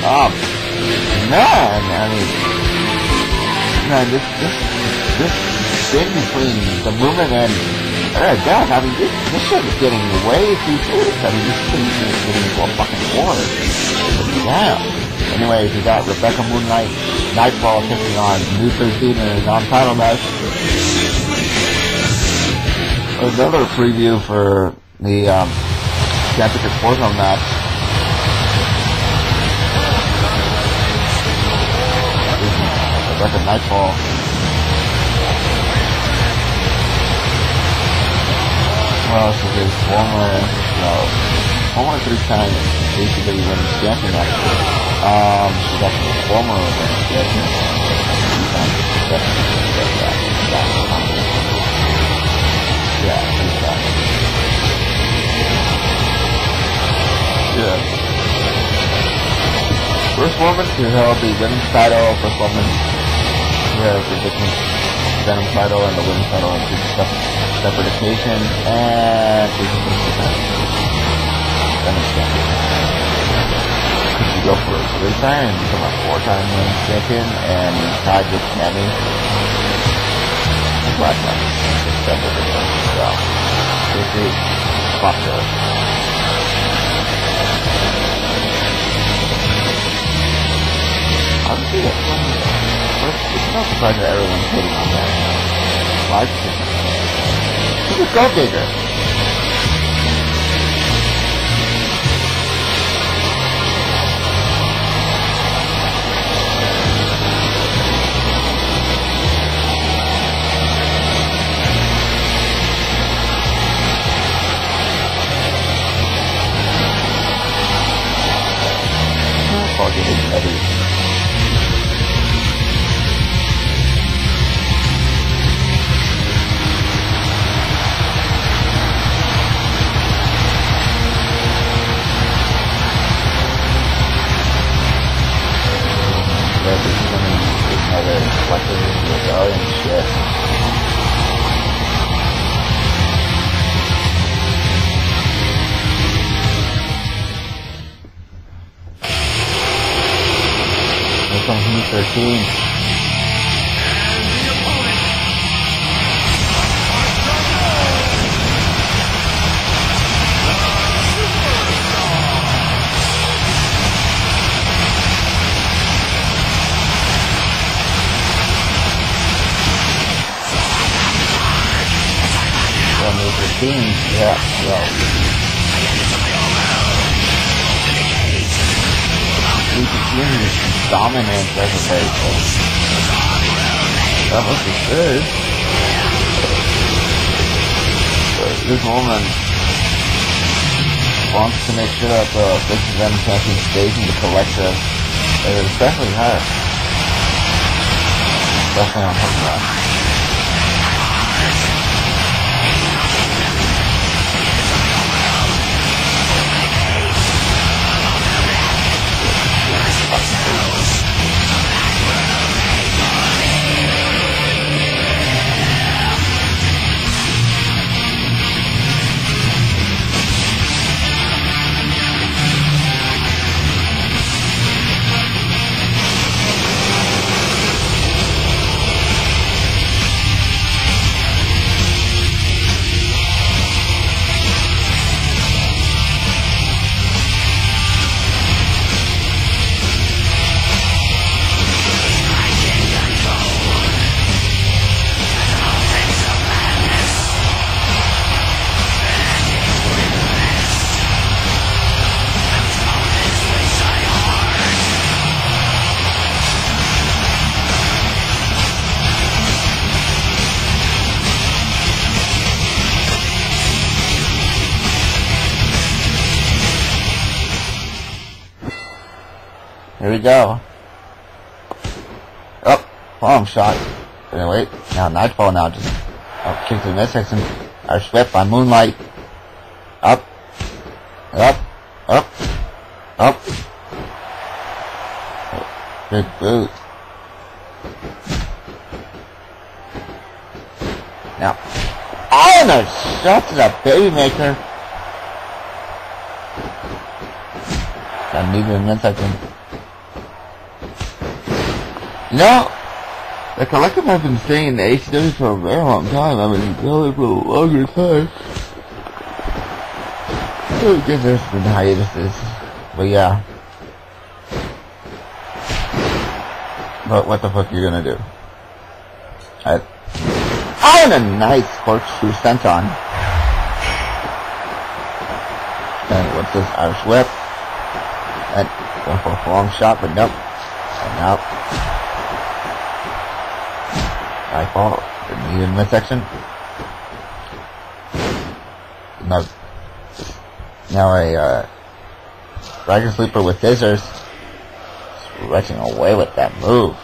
Man, I mean, man, this thing between the movement and death, I mean, this shit is getting way too serious. I mean, this thing is getting into a fucking war. Damn. Anyways, we got Rebecca Moonlight, Nightfall taking on New 13 in a non-title match. Another preview for the Championship Warzone match. Rebecca Nightfall. Well, she's a former 3-time ACW Women's Champion actually. She's actually a former Women's Champion. Yeah, she's back. Yeah. First woman to hold the women's title, first woman to have the Venom title and the women's title on two separate occasions, and she's the first time. Venom champion. Could you go for a 3-time and become a 4-time women's champion and tied with Tammy? And Black Knight. Separate again. So, it's popular. Honestly, it's not surprising that everyone's hating on that live stream. She's a gold digger. Eddie. From Heat 13. From Heat 13, yeah, well. Heat 13 is dominant reservation. That must be good. But this woman wants to make sure that the Vixen Venom champion stays in the collective. Especially her. Especially on her side. Here we go. Oh, palm shot. Wait, now Nightfall now just kick to the midsection. Are swept by Moonlight. Up. Up. Up. Up. Big boot. Now. Oh, no shot to the baby maker. Got moving in a midsection. You know, the Collective has been staying in the ACW for a very long time. I mean, really for a longer time. Oh goodness, the hiatuses. But yeah. But what the fuck are you gonna do? Oh, and a nice corkscrew senton. And what's this? Irish whip. And going for a long shot, but nope. And nope. I fall. Didn't need in midsection. Now a Dragon Sleeper with scissors. Stretching away with that move.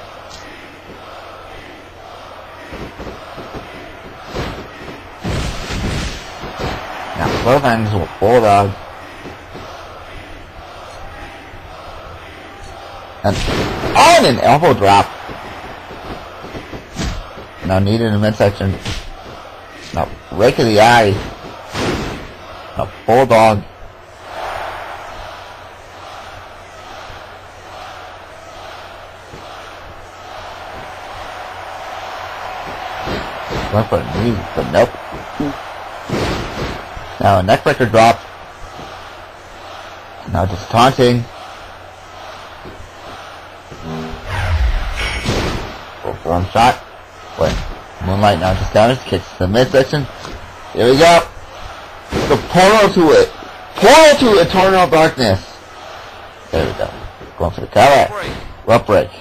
Now clotheslines with Bulldog. And an elbow drop. Now needed in the midsection. Now rake of the eye. Now Bulldog. Went for a knee, but nope. Now a neckbreaker drop. Now just taunting. Forearm shot. Wait. Moonlight now just counters, kicks to the midsection. Here we go. The portal to it. Portal to Eternal Darkness. There we go. Going for the cover. Rope break.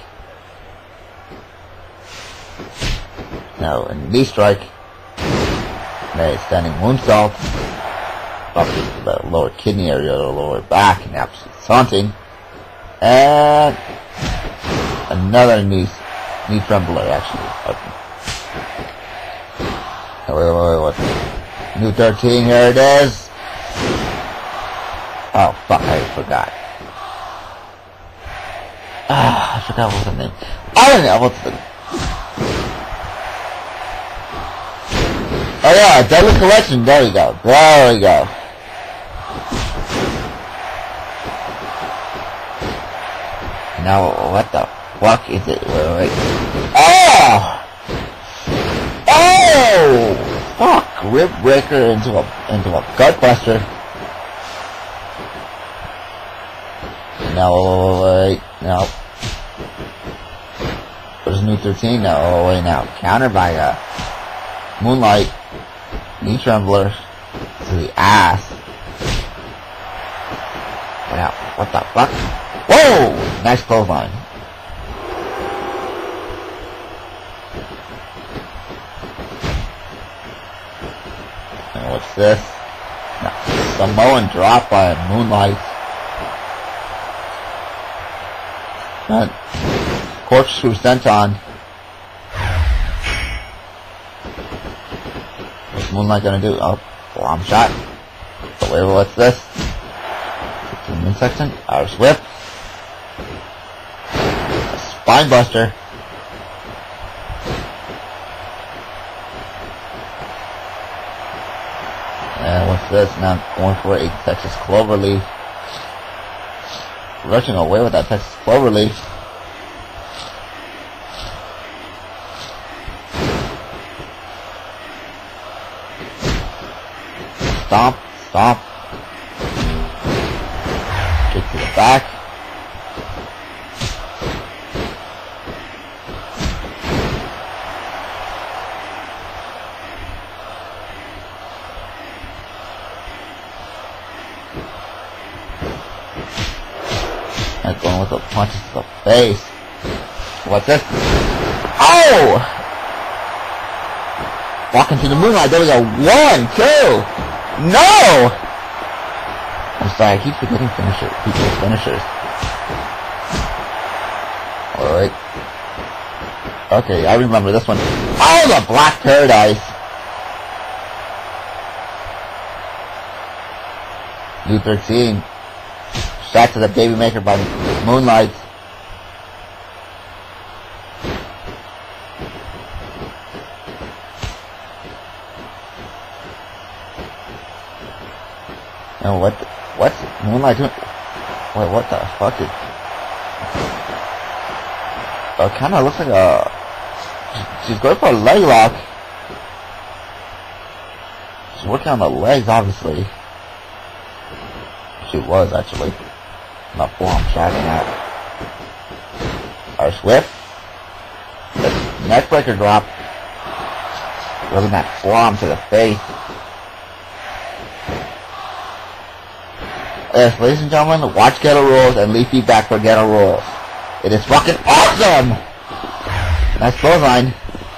Now a knee strike. Now standing moonsault. Up to the lower kidney area or the lower back. Now she's taunting. And another knee trembler actually. Okay. Wait. New 13, here it is. Oh fuck, I forgot. I forgot what was the name. I don't know what's the... Oh yeah, Deadly Collection, there we go. There we go. Now, what the fuck is it? Wait. Oh! Oh! Fuck! Rib breaker into a gut buster. No, wait. No. There's a new 13 now. Oh, wait, now. Countered by Moonlight. Knee trembler to the ass. Wow, what the fuck? Whoa! Nice clothesline. And what's this? No, Samoan drop by Moonlight. And corkscrew senton. What's Moonlight gonna do? Oh, bomb shot. But wait, what's this? To the midsection. Irish whip. A spine buster. And what's this? Now going for a Texas Cloverleaf. Rushing away with that Texas Cloverleaf. Stomp, stomp. Kick to the back. And going with the punches to the face. What's this? Oh! Walking to the Moonlight. There we go. 1, 2. No! I'm sorry, I keep forgetting people's finishers. Alright. Okay, I remember this one. Oh, the Black Paradise! New 13. Shot to the Baby Maker by Moonlight. Oh, what's Moonlight doing? Wait, what the fuck is... kind of looks like a... She's going for a leg lock. She's working on the legs, obviously. She was, actually. Not forearm shotting that. Our Swift. Neck breaker drop. Rubbing that forearm to the face. Yes, ladies and gentlemen, watch Ghetto Rules and leave feedback for Ghetto Rules. It is fucking awesome! Nice clothesline.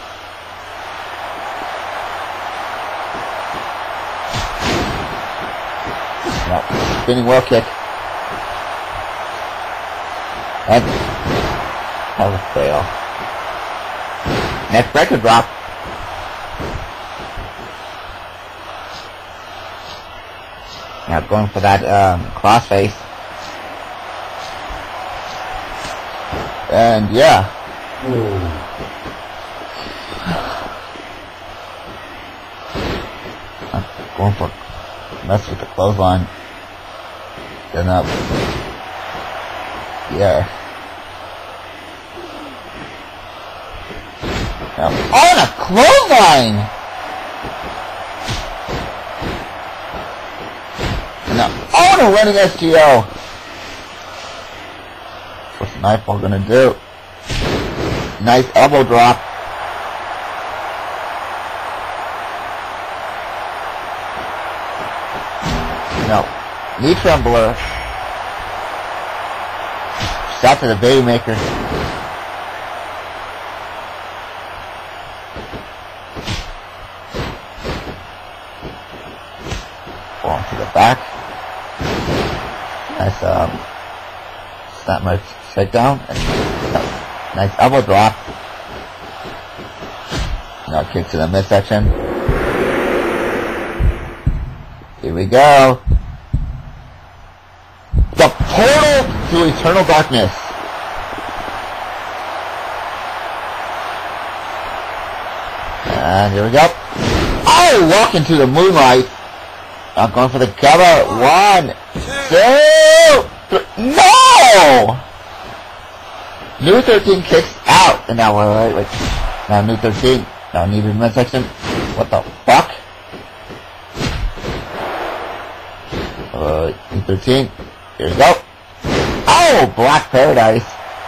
No, spinning wheel kick. And that was a fail. Neck breaker drop. Now going for that crossface. And yeah. I'm going for mess with the clothesline. Getting up. Yeah. Now on a clothesline! Now on a running STO! What's Nightfall gonna do? Nice elbow drop. No. Knee trembler. Shot to the baby maker. Form to the back. Nice snap my shakedown. Nice elbow drop. Now kick to the midsection. Here we go. The portal to eternal darkness. And here we go. Oh, walk into the moonlight. I'm going for the cover. 1, 2, 3. No! New 13 kicks out. And now, wait. Now, new 13. Now, new midsection. What the fuck? New 13. Here we go. Oh, Black Paradise.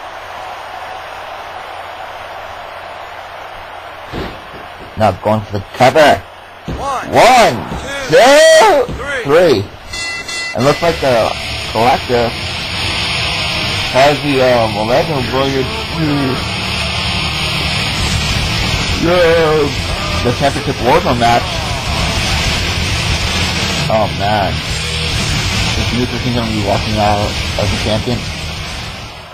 Now going for the cover. 1, 2, 3. And looks like the Collective has the momentum going into the championship Warzone match. Oh man. Is New 13 going to be walking out as a champion?